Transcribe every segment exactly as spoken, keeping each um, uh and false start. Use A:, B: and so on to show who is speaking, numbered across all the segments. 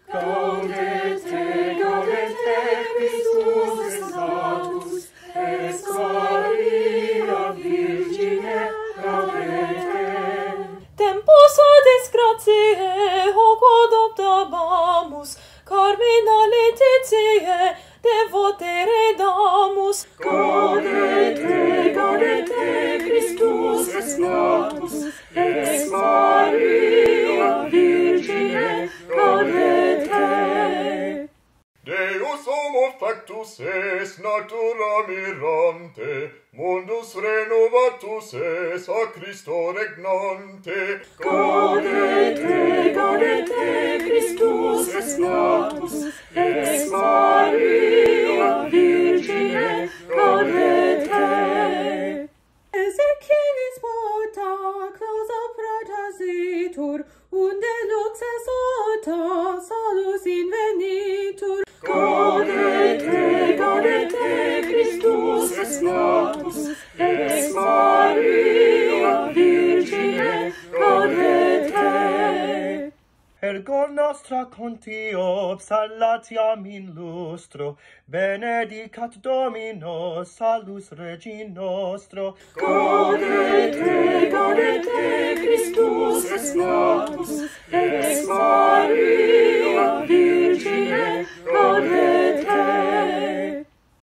A: Gaudete, gaudete, Christus est natus, es Maria Virgine, gaudete.
B: Tempus adis gratiae, hoc adoptabamus, carmina Laetitiae, devotere damus.
A: Gaudete, gaudete, Christus est natus, es Maria Virgine, gaudete.
C: Deus homo factus es, natura mirante, mundus renovatus es, a Christo regnante.
A: Gaudete, gaudete, Christus est natus, es Maria Virgine, gaudete.
B: Ezechialis vota, clausa protasitur, unde lux exota, salus invenitur.
A: Gaudete, gaudete, Christus est natus, es Maria Virgine, gaudete.
D: Ergo nostra contio salatiam in lustro, benedicat Domino, salus Regi nostro.
A: Gaudete, gaudete, Christus est natus, es Maria Virgine, gaudete.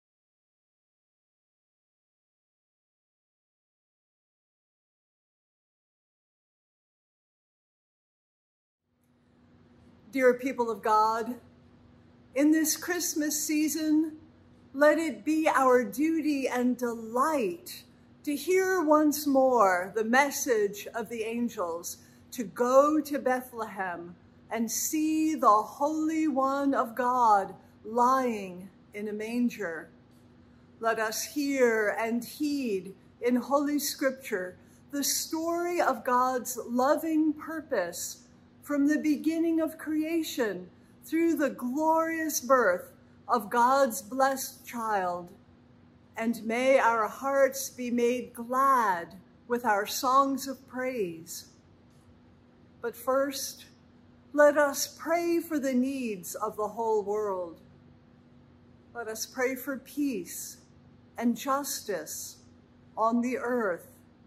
E: Dear people of God, in this Christmas season, let it be our duty and delight to hear once more the message of the angels, to go to Bethlehem and see the Holy One of God lying in a manger. Let us hear and heed in Holy Scripture the story of God's loving purpose from the beginning of creation through the glorious birth of God's blessed child. And may our hearts be made glad with our songs of praise. But first, let us pray for the needs of the whole world. Let us pray for peace and justice on the earth,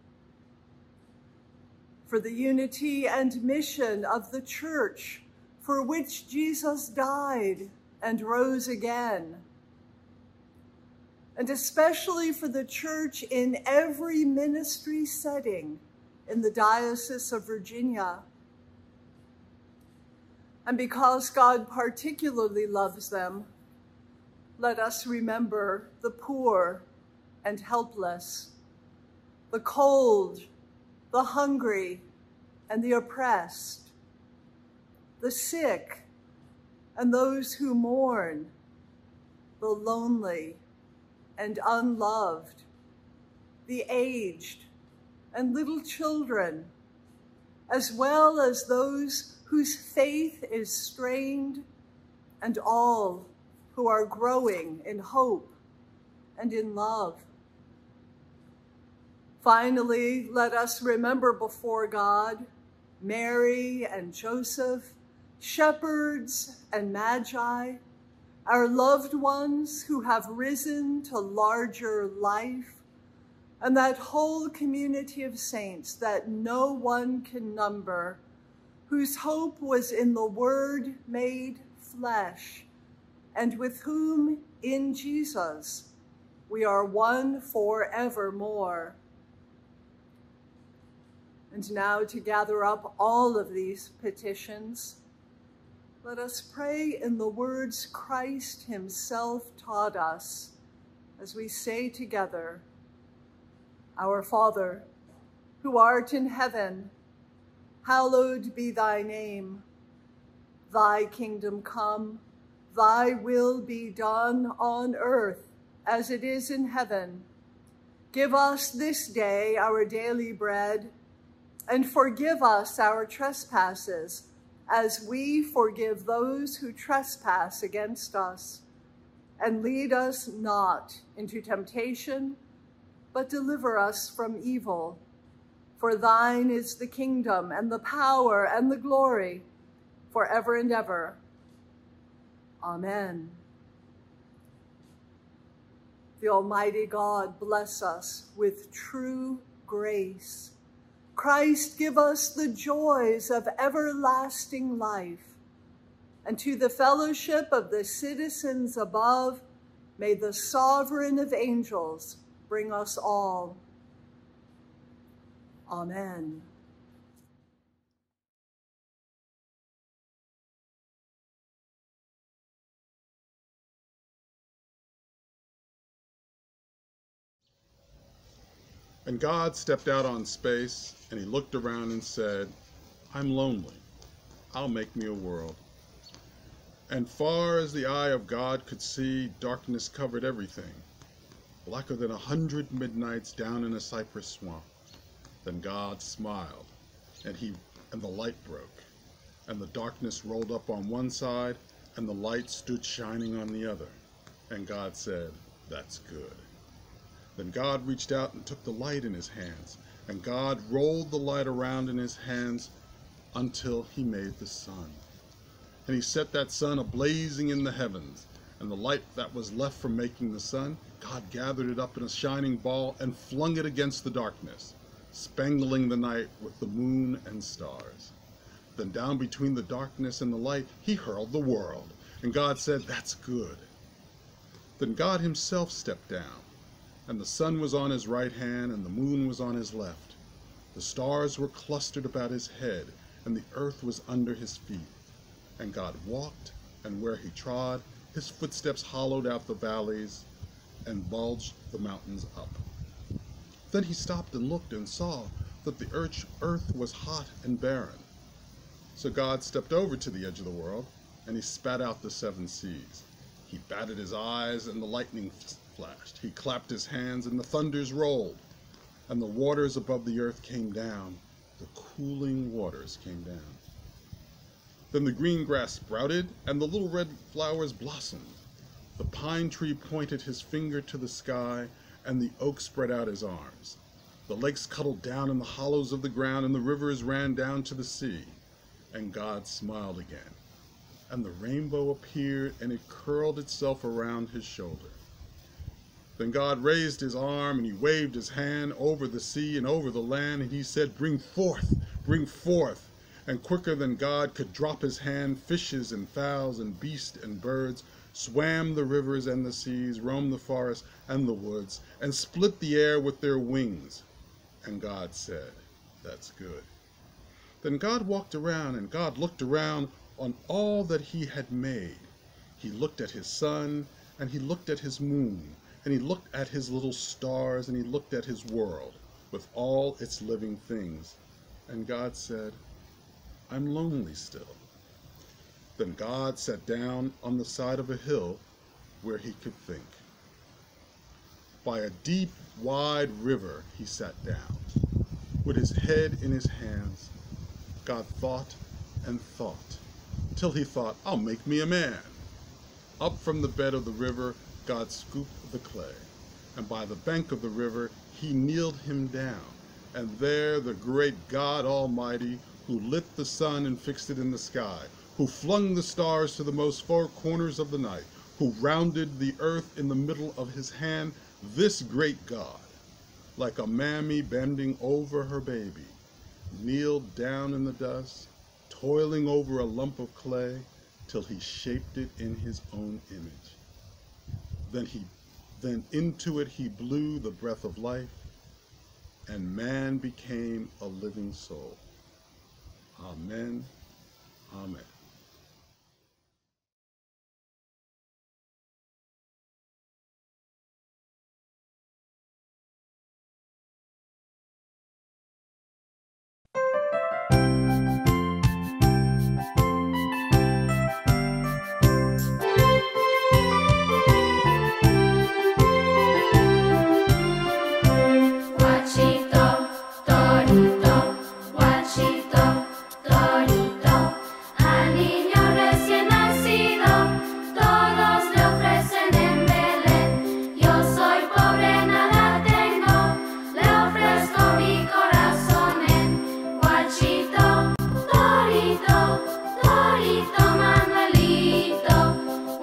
E: for the unity and mission of the Church, for which Jesus died and rose again, and especially for the Church in every ministry setting in the Diocese of Virginia. And because God particularly loves them, let us remember the poor and helpless, the cold, the hungry, and the oppressed, the sick, and those who mourn, the lonely and unloved, the aged and little children, as well as those whose faith is strained, and all who are growing in hope and in love. Finally, let us remember before God Mary and Joseph, shepherds and magi, our loved ones who have risen to larger life, and that whole community of saints that no one can number, whose hope was in the Word made flesh, and with whom in Jesus we are one forevermore. And now, to gather up all of these petitions, let us pray in the words Christ himself taught us as we say together, Our Father, who art in heaven, hallowed be thy name. Thy kingdom come, thy will be done on earth as it is in heaven. Give us this day our daily bread, and forgive us our trespasses, as we forgive those who trespass against us. And lead us not into temptation, but deliver us from evil. For thine is the kingdom, and the power, and the glory, forever and ever. Amen. The Almighty God bless us with true grace. Christ give us the joys of everlasting life. And to the fellowship of the citizens above, may the sovereign of angels bring us all. Amen.
F: And God stepped out on space, and he looked around and said, I'm lonely. I'll make me a world. And far as the eye of God could see, darkness covered everything, blacker than a hundred midnights down in a cypress swamp. Then God smiled, and he and the light broke, and the darkness rolled up on one side, and the light stood shining on the other. And God said, that's good. Then God reached out and took the light in his hands, and God rolled the light around in his hands until he made the sun. And he set that sun a-blazing in the heavens, and the light that was left from making the sun, God gathered it up in a shining ball and flung it against the darkness, spangling the night with the moon and stars. Then down between the darkness and the light, he hurled the world, and God said, that's good. Then God himself stepped down, and the sun was on his right hand, and the moon was on his left. The stars were clustered about his head, and the earth was under his feet. And God walked, and where he trod, his footsteps hollowed out the valleys and bulged the mountains up. Then he stopped and looked and saw that the earth was hot and barren. So God stepped over to the edge of the world, and he spat out the seven seas. He batted his eyes, and the lightning flashed. He clapped his hands, and the thunders rolled, and the waters above the earth came down. The cooling waters came down. Then the green grass sprouted, and the little red flowers blossomed. The pine tree pointed his finger to the sky, and the oak spread out his arms. The lakes cuddled down in the hollows of the ground, and the rivers ran down to the sea. And God smiled again. And the rainbow appeared, and it curled itself around his shoulder. Then God raised his arm, and he waved his hand over the sea and over the land, and he said, bring forth, bring forth. And quicker than God could drop his hand, fishes and fowls and beasts and birds swam the rivers and the seas, roamed the forests and the woods, and split the air with their wings. And God said, that's good. Then God walked around, and God looked around on all that he had made. He looked at his sun, and he looked at his moon, and he looked at his little stars, and he looked at his world with all its living things. And God said, I'm lonely still. Then God sat down on the side of a hill where he could think. By a deep, wide river he sat down. With his head in his hands, God thought and thought, till he thought, I'll make me a man. Up from the bed of the river, God scooped the clay, and by the bank of the river he kneeled him down. And there the great God Almighty, who lit the sun and fixed it in the sky, who flung the stars to the most far corners of the night, who rounded the earth in the middle of his hand, this great God, like a mammy bending over her baby, kneeled down in the dust, toiling over a lump of clay, till he shaped it in his own image. Then he, then into it he blew the breath of life, and man became a living soul. Amen. Amen.
A: Guachito, torito, guachito, torito, al niño recién nacido, todos le ofrecen en Belén. Yo soy pobre, nada tengo, le ofrezco mi corazón en guachito, torito, torito, Manuelito,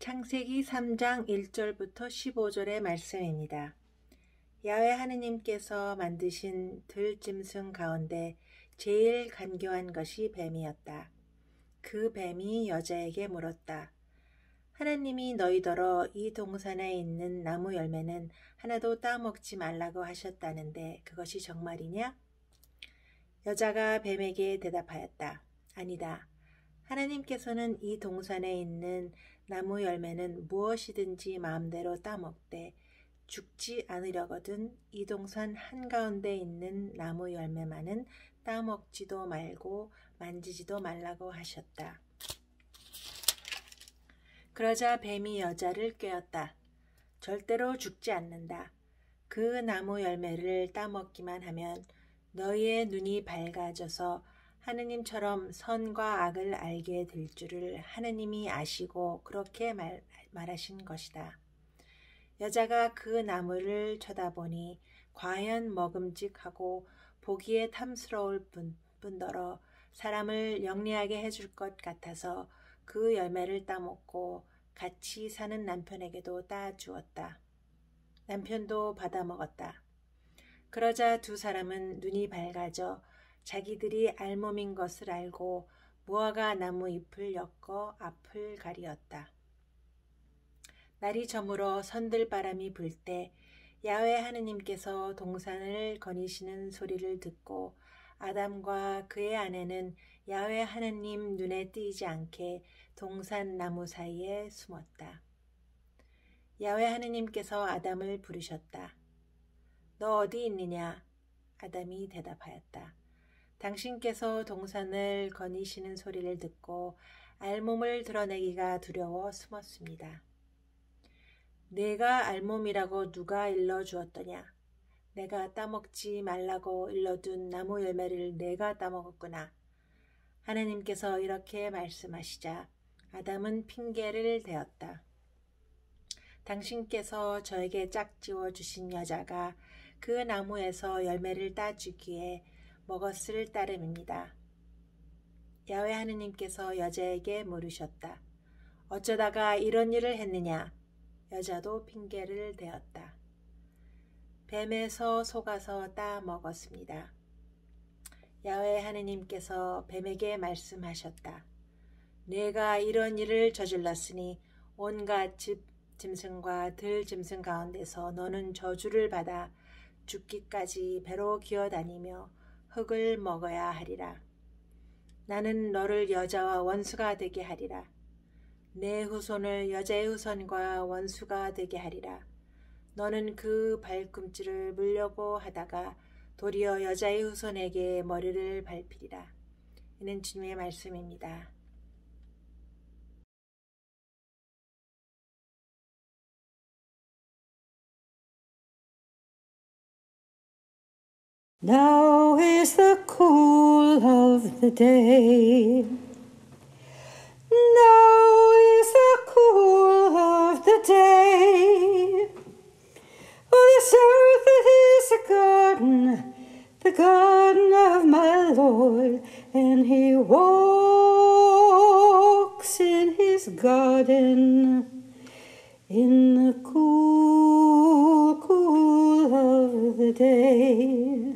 G: 창세기 삼 장 일 절부터 십오 절의 말씀입니다. 야훼 하느님께서 만드신 들짐승 가운데 제일 간교한 것이 뱀이었다. 그 뱀이 여자에게 물었다. 하나님이 너희더러 이 동산에 있는 나무 열매는 하나도 따먹지 말라고 하셨다는데 그것이 정말이냐? 여자가 뱀에게 대답하였다. 아니다. 하나님께서는 이 동산에 있는 나무 열매는 무엇이든지 마음대로 따먹되 죽지 않으려거든 이 동산 한가운데 있는 나무 열매만은 따먹지도 말고 만지지도 말라고 하셨다. 그러자 뱀이 여자를 꾀었다. 절대로 죽지 않는다. 그 나무 열매를 따먹기만 하면 너희의 눈이 밝아져서 하느님처럼 선과 악을 알게 될 줄을 하느님이 아시고 그렇게 말, 말하신 것이다. 여자가 그 나무를 쳐다보니 과연 먹음직하고 보기에 탐스러울 뿐, 뿐더러 사람을 영리하게 해줄 것 같아서 그 열매를 따먹고 같이 사는 남편에게도 따주었다. 남편도 받아먹었다. 그러자 두 사람은 눈이 밝아져 자기들이 알몸인 것을 알고 무화과 나무 잎을 엮어 앞을 가리었다. 날이 저물어 선들바람이 불 때 야훼 하느님께서 동산을 거니시는 소리를 듣고 아담과 그의 아내는 야훼 하느님 눈에 띄지 않게 동산 나무 사이에 숨었다. 야훼 하느님께서 아담을 부르셨다. 너 어디 있느냐? 아담이 대답하였다. 당신께서 동산을 거니시는 소리를 듣고 알몸을 드러내기가 두려워 숨었습니다. 내가 알몸이라고 누가 일러주었더냐? 내가 따먹지 말라고 일러둔 나무 열매를 내가 따먹었구나. 하나님께서 이렇게 말씀하시자 아담은 핑계를 대었다. 당신께서 저에게 짝지어 주신 여자가 그 나무에서 열매를 따주기에 먹었을 따름입니다. 야훼 하느님께서 여자에게 물으셨다. 어쩌다가 이런 일을 했느냐? 여자도 핑계를 대었다. 뱀에서 속아서 따 먹었습니다. 야훼 하느님께서 뱀에게 말씀하셨다. 내가 이런 일을 저질렀으니 온갖 집 짐승과 들 짐승 가운데서 너는 저주를 받아 죽기까지 배로 기어다니며 흙을 먹어야 하리라. 나는 너를 여자와 원수가 되게 하리라. 내 후손을 여자의 후손과 원수가 되게 하리라. 너는 그 발꿈치를 물려고 하다가 도리어 여자의 후손에게 머리를 밟히리라. 이는 주님의 말씀입니다.
B: Now is the cool of the day. Now is the cool of the day. Oh, this earth it is a garden, the garden of my Lord, and he walks in his garden in the cool, cool of the day.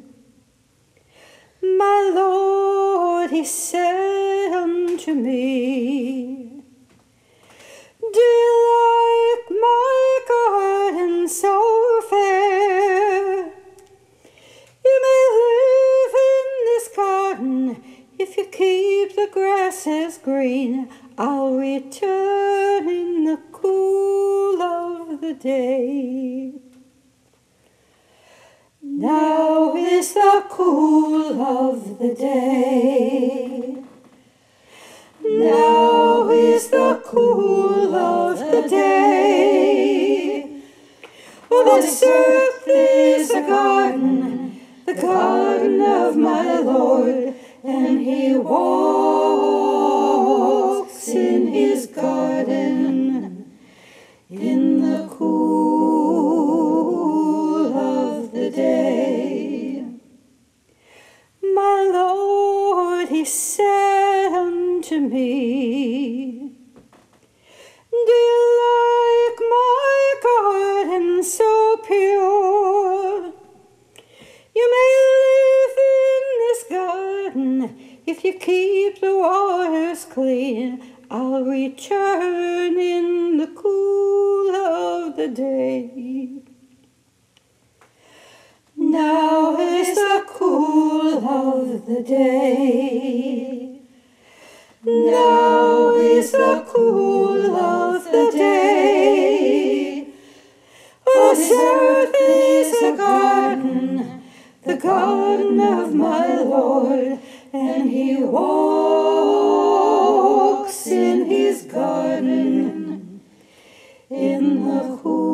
B: My Lord, he said unto me, do you like my garden so fair? You may live in this garden if you keep the grasses green. I'll return in the cool of the day. Now is the cool of the day. Now is the cool of the day. Oh, this earth is a garden, the garden of my Lord, and he walks in his garden in the cool of the day. My Lord, he said unto me, do you keep the waters clean, I'll return in the cool of the day. Now is the cool of the day. Now is the cool of the day. This earth is a garden, the garden of my Lord, and he walks in his garden in the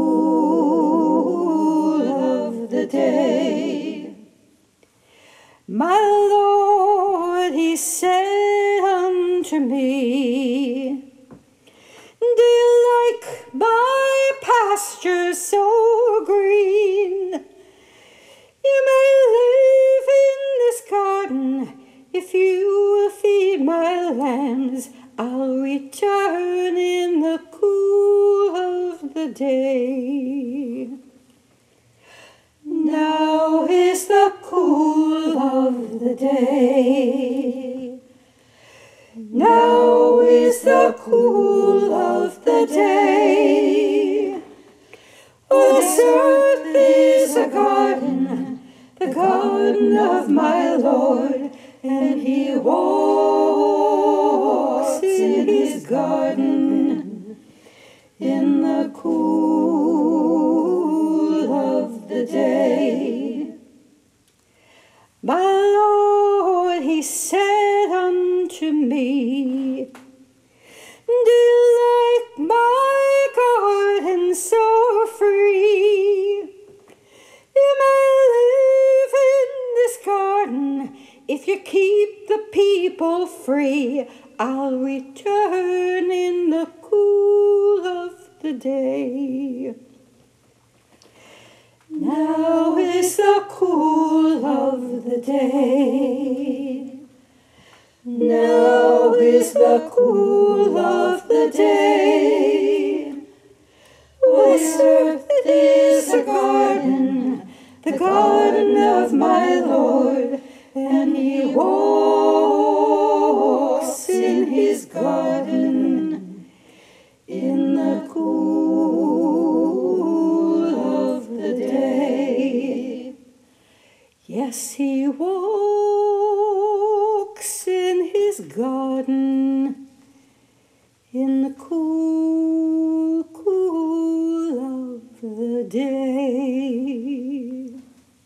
B: cool of the day. My Lord, he said unto me, do you like my pastures so green? You may live in this garden if you will feed my lambs. I'll return in the cool of the day. Now is the cool of the day. Now is the cool of the day. Oh, this earth is a garden, the garden of my Lord, and he walks in his garden in the cool of the day. My Lord, he said unto me, do you like my garden so free? You may live in this garden if you keep the people free. I'll return in the cool of the day. Now is the cool of the day. Now is the cool of the day. This earth is a garden, the garden of my Lord, and he walks in his garden in the cool of the day. Yes, he walks in his garden in the cool, cool of the day.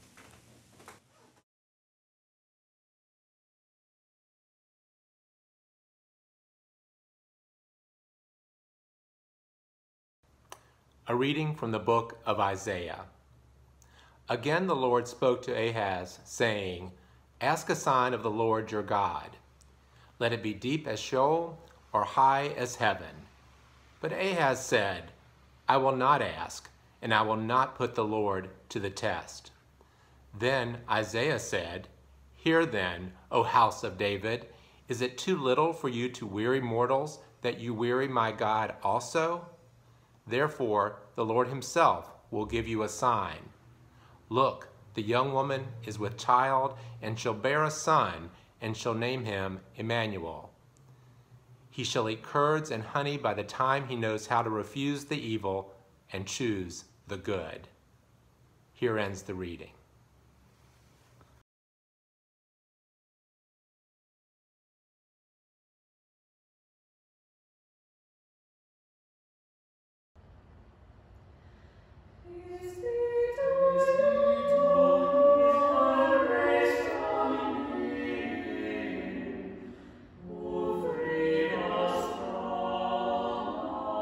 H: A reading from the book of Isaiah. Again the Lord spoke to Ahaz, saying, ask a sign of the Lord your God. Let it be deep as Sheol or high as heaven. But Ahaz said, I will not ask, and I will not put the Lord to the test. Then Isaiah said, hear then, O house of David, is it too little for you to weary mortals, that you weary my God also? Therefore the Lord himself will give you a sign. Look, the young woman is with child, and shall bear a son, and shall name him Emmanuel. He shall eat curds and honey by the time he knows how to refuse the evil and choose the good. Here ends the reading.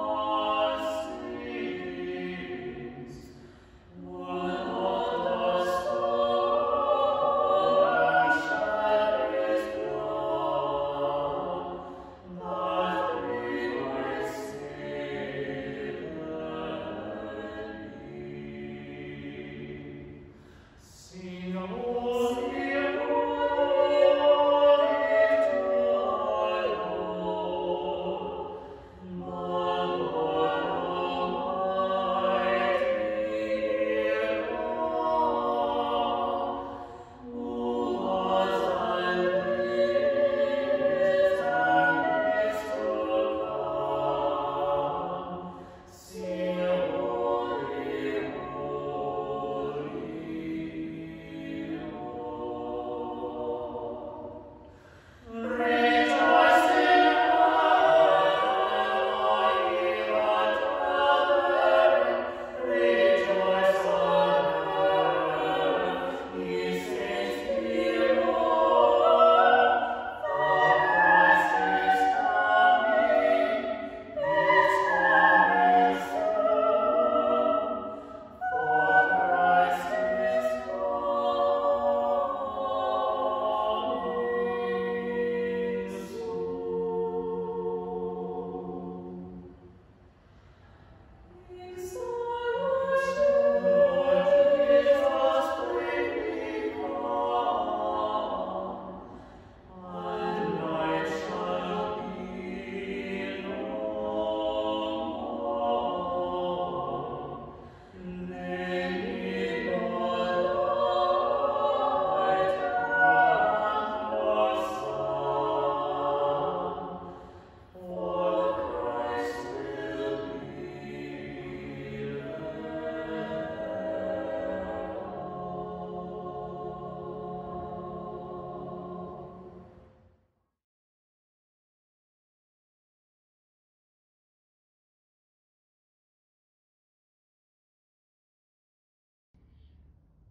A: Us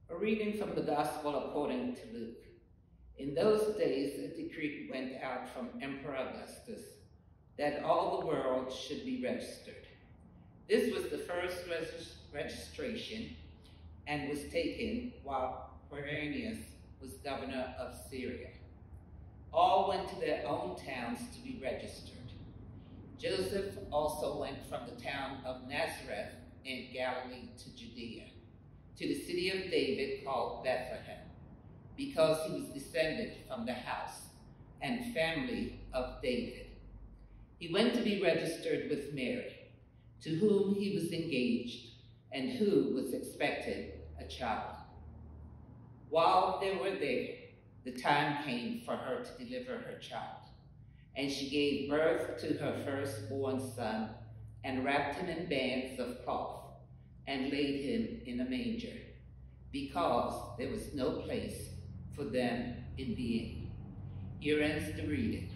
I: A reading from the Gospel according to Luke. In those days, a decree went out from Emperor Augustus that all the world should be registered. This was the first regis registration and was taken while Quirinius was governor of Syria. All went to their own towns to be registered. Joseph also went from the town of Nazareth in Galilee to Judea, to the city of David called Bethlehem, because he was descended from the house and family of David. He went to be registered with Mary, to whom he was engaged and who was expected a child. While they were there, the time came for her to deliver her child, and she gave birth to her firstborn son and wrapped him in bands of cloth and laid him in a manger, because there was no place for them in the inn. Here ends the reading.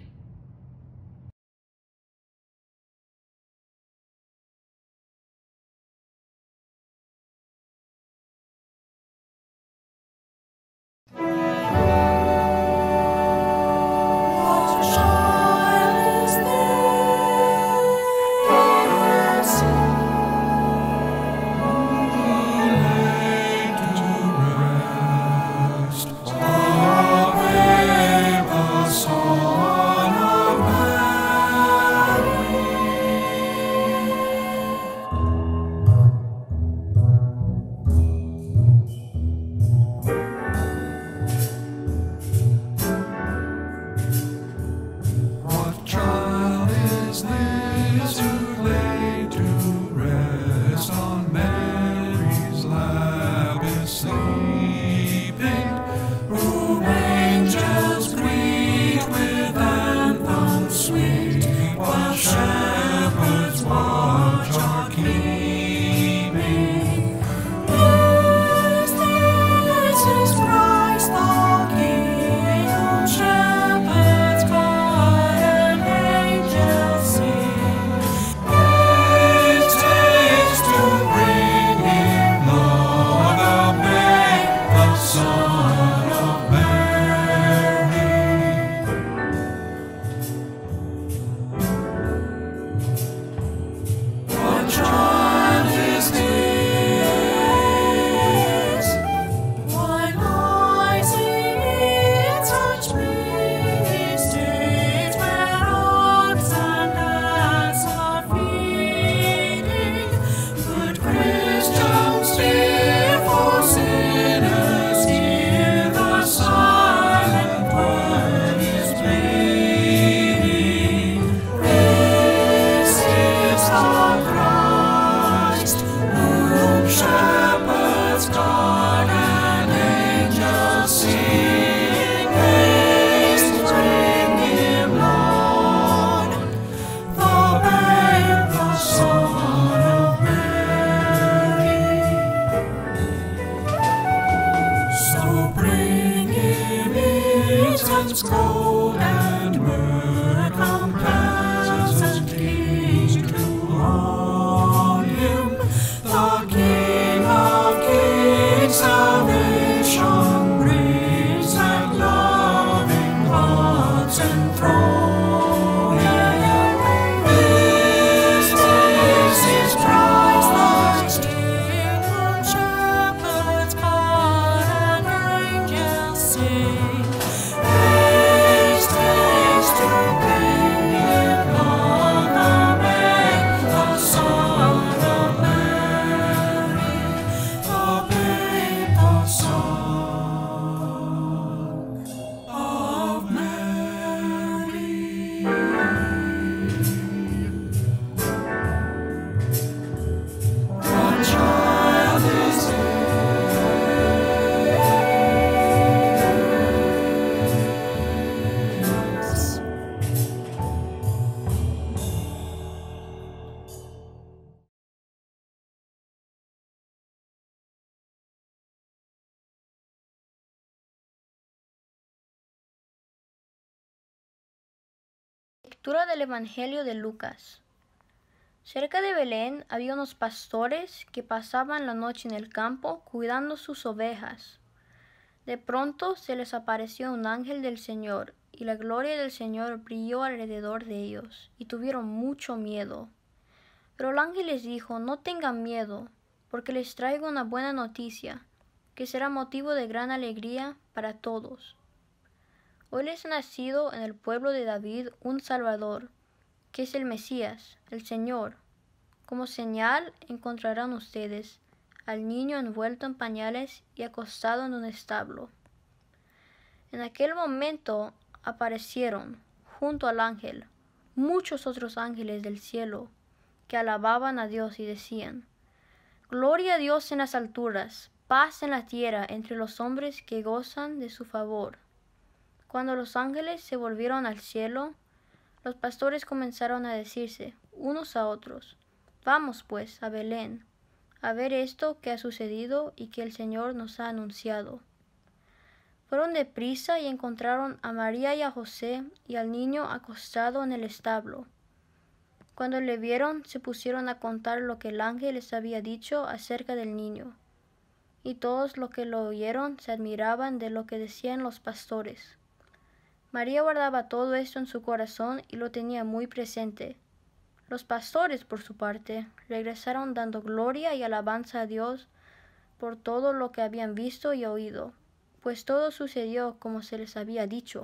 J: Lectura del Evangelio de Lucas. Cerca de Belén había unos pastores que pasaban la noche en el campo cuidando sus ovejas. De pronto se les apareció un ángel del Señor, y la gloria del Señor brilló alrededor de ellos, y tuvieron mucho miedo. Pero el ángel les dijo: no tengan miedo, porque les traigo una buena noticia, que será motivo de gran alegría para todos. Hoy les ha nacido en el pueblo de David un Salvador, que es el Mesías, el Señor. Como señal encontrarán ustedes al niño envuelto en pañales y acostado en un establo. En aquel momento aparecieron, junto al ángel, muchos otros ángeles del cielo, que alababan a Dios y decían: Gloria a Dios en las alturas, paz en la tierra entre los hombres que gozan de su favor. Cuando los ángeles se volvieron al cielo, los pastores comenzaron a decirse unos a otros: Vamos, pues, a Belén, a ver esto que ha sucedido y que el Señor nos ha anunciado. Fueron deprisa y encontraron a María y a José y al niño acostado en el establo. Cuando le vieron, se pusieron a contar lo que el ángel les había dicho acerca del niño. Y todos los que lo oyeron se admiraban de lo que decían los pastores. María guardaba todo esto en su corazón y lo tenía muy presente. Los pastores, por su parte, regresaron dando gloria y alabanza a Dios por todo lo que habían visto y oído, pues todo sucedió como se les había dicho.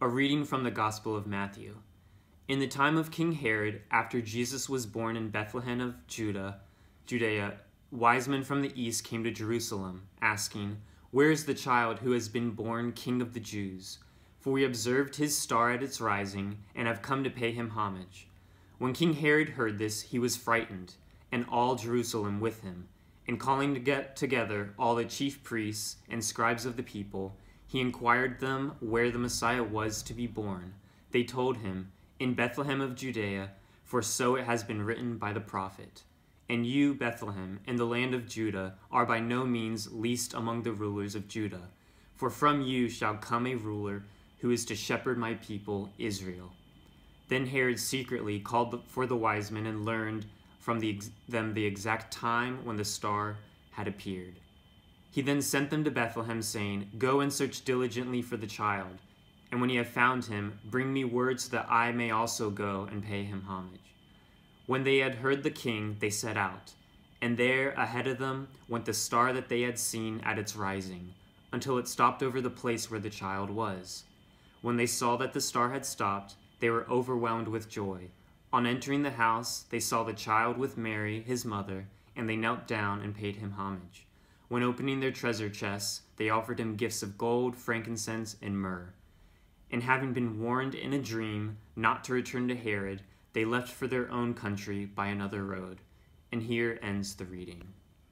K: A reading from the Gospel of Matthew. In the time of King Herod, after Jesus was born in Bethlehem of Judah, Judea, wise men from the east came to Jerusalem, asking, "Where is the child who has been born King of the Jews? For we observed his star at its rising, and have come to pay him homage." When King Herod heard this, he was frightened, and all Jerusalem with him. And calling to get together all the chief priests and scribes of the people, he inquired them where the Messiah was to be born. They told him, "In Bethlehem of Judea, for so it has been written by the prophet. And you, Bethlehem, in the land of Judah, are by no means least among the rulers of Judah. For from you shall come a ruler who is to shepherd my people, Israel." Then Herod secretly called for the wise men and learned from the, them the exact time when the star had appeared. He then sent them to Bethlehem, saying, "Go and search diligently for the child, and when you have found him, bring me word so that I may also go and pay him homage." When they had heard the king, they set out, and there ahead of them went the star that they had seen at its rising, until it stopped over the place where the child was. When they saw that the star had stopped, they were overwhelmed with joy. On entering the house, they saw the child with Mary, his mother, and they knelt down and paid him homage. When opening their treasure chests, they offered him gifts of gold, frankincense, and myrrh. And having been warned in a dream not to return to Herod, they left for their own country by another road. And here ends the reading.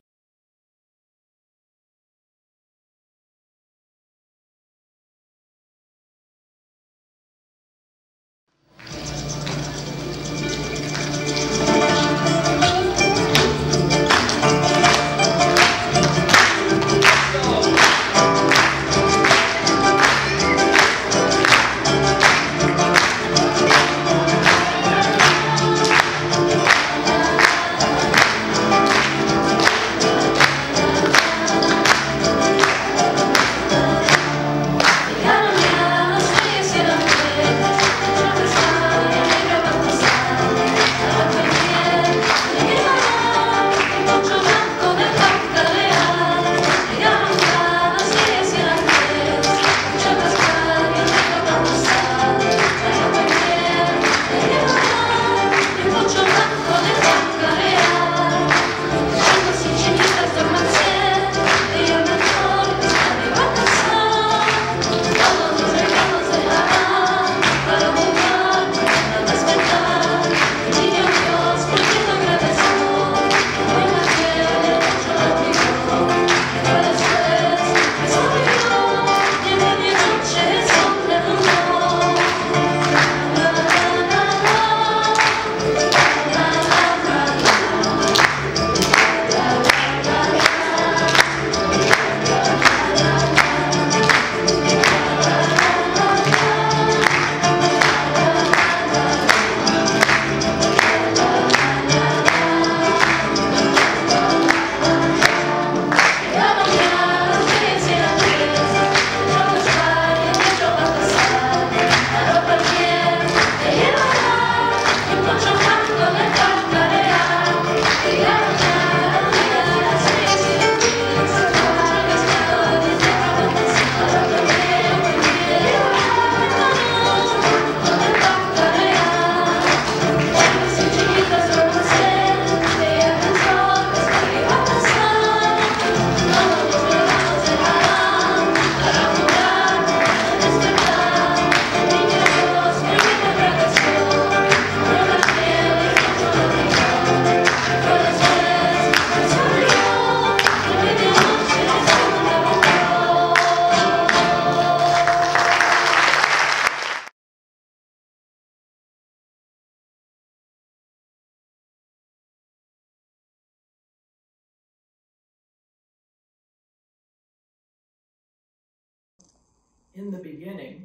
L: In the beginning,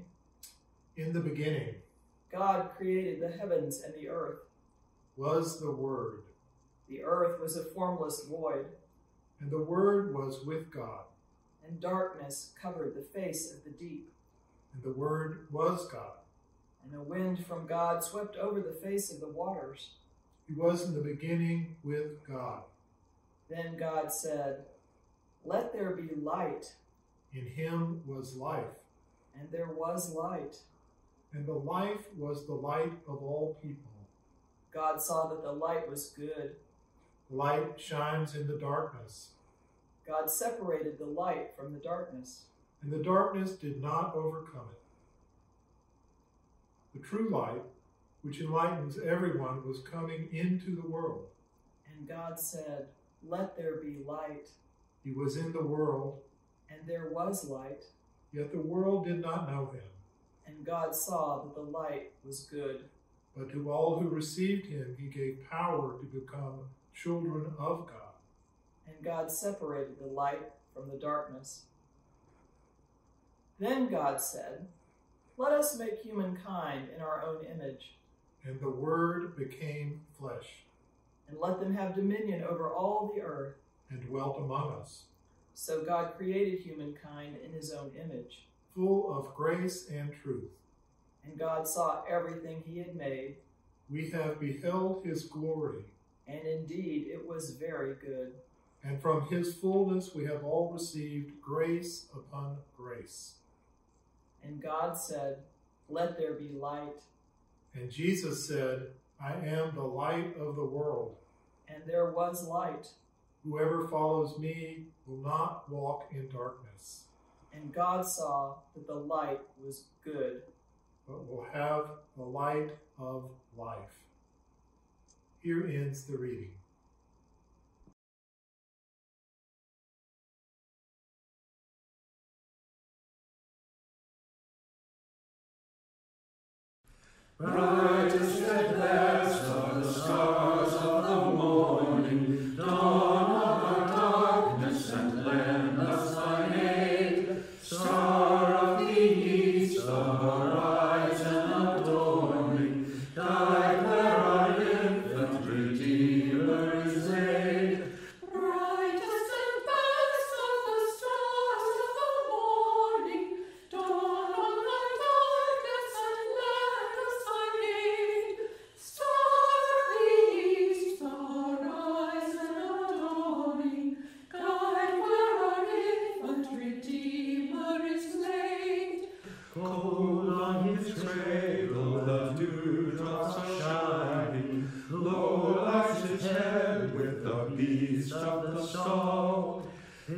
M: In the beginning
L: God created the heavens and the earth.
M: was the Word,
L: The earth was a formless void,
M: and the Word was with God,
L: and darkness covered the face of the deep.
M: and the Word was God.
L: And a wind from God swept over the face of the waters.
M: He was in the beginning with God.
L: Then God said, "Let there be light,"
M: In him was life,
L: and there was light.
M: and the life was the light of all people.
L: God saw that the light was good.
M: Light shines in the darkness,
L: God separated the light from the darkness.
M: and the darkness did not overcome it. The true light, which enlightens everyone, was coming into the world.
L: And God said, "Let there be light."
M: He was in the world,
L: And there was light.
M: yet the world did not know him.
L: And God saw that the light was good.
M: But to all who received him, he gave power to become children of God.
L: And God separated the light from the darkness. Then God said, "Let us make humankind in our own image,
M: And the Word became flesh
L: and let them have dominion over all the earth."
M: and dwelt among us,
L: So God created humankind in his own image.
M: full of grace and truth.
L: And God saw everything he had made,
M: We have beheld his glory,
L: and indeed it was very good.
M: and from his fullness we have all received grace upon grace.
L: And God said, "Let there be light."
M: And Jesus said, I am the light of the world.
L: And there was light.
M: Whoever follows me will not walk in darkness,
L: And God saw that the light was good.
M: but will have the light of life. Here ends the reading.
B: Bright and steadfast are the stars of the morning, dawn of our darkness, and lend us thine aid. Star of the east, the horizon adorning, guide where our infant Redeemer is laid.
A: Brightest and best of the stars of the morning, dawn on our darkness and lend us thine aid. Star of the east, the horizon adorning, guide where our infant Redeemer is laid.
B: Cold on his cradle the dewdrops are shining, low lies his head with the beast of the stall.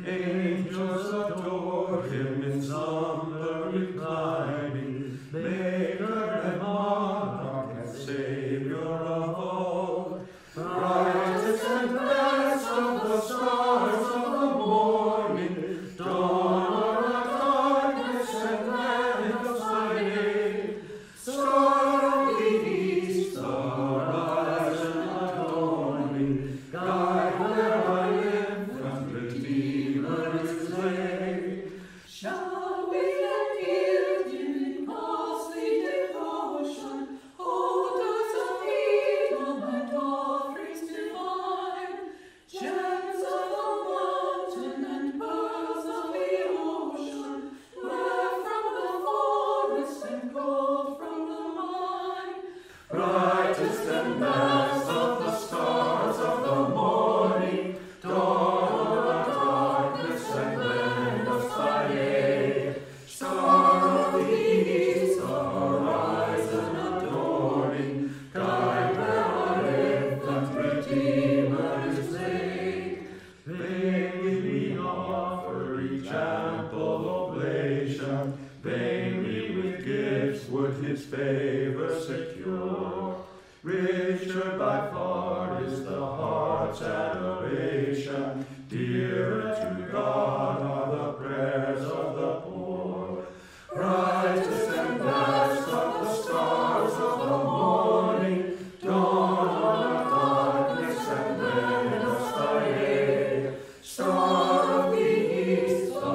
B: Angels adore him in slumber reclining, Maker and monarch and Savior of all. Brightest and best of the stars of the morning, dawn on our darkness and lend us thine aid. Star of the east, the horizon adorning, guide where our infant Redeemer is laid.
A: Shall we then yield in costly devotion odors of freedom and offerings divine, gems of the mountain and pearls of the ocean, rare from the forest and gold from the mine?
B: Brightest and best of the stars of the morning, dawn of our darkness, and lend us thine aid. Star of the east, the horizon adorning, guide where our infant Redeemer is laid. Vainly we offer each ample oblation, vainly with gifts would his favor secure. Richer by far is the heart's adoration, dearer to God are the prayers of the poor. Brightest and best of the stars of the morning, dawn on our darkness, and lend us thine aid. Star of the east, the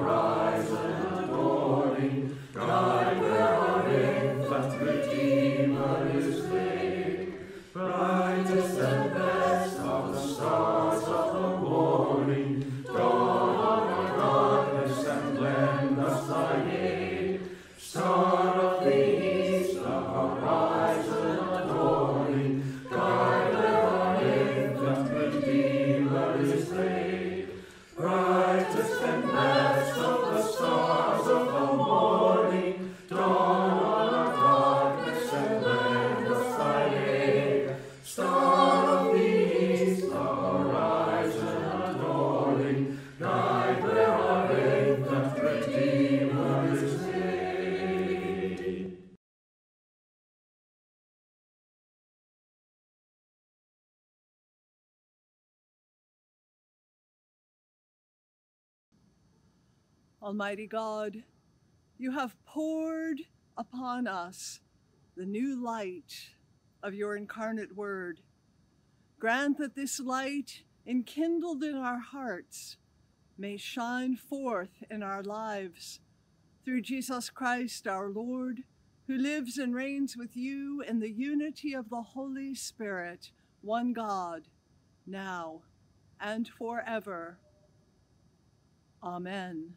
B: horizon adorning, guide where our infant Redeemer is laid. Brightest and best of the stars of the morning, dawn on our darkness, and lend us thine aid. Star of the east, the horizon adorning, guide where our infant Redeemer is laid. Brightest and best of the stars of the morning, dawn on our
E: Almighty God, you have poured upon us the new light of your incarnate word. Grant that this light, enkindled in our hearts, may shine forth in our lives through Jesus Christ our Lord, who lives and reigns with you in the unity of the Holy Spirit, one God, now and forever. Amen.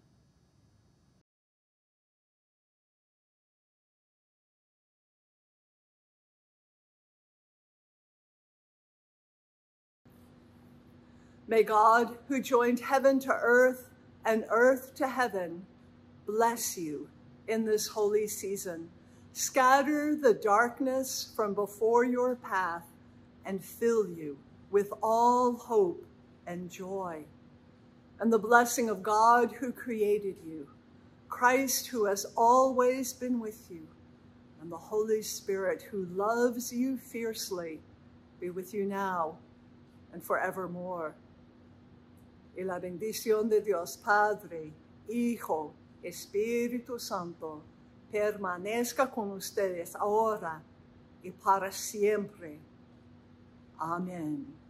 E: May God, who joined heaven to earth and earth to heaven, bless you in this holy season, scatter the darkness from before your path, and fill you with all hope and joy. And the blessing of God who created you, Christ who has always been with you, and the Holy Spirit who loves you fiercely, be with you now and forevermore. Y la bendición de Dios Padre, Hijo, Espíritu Santo, permanezca con ustedes ahora y para siempre. Amén.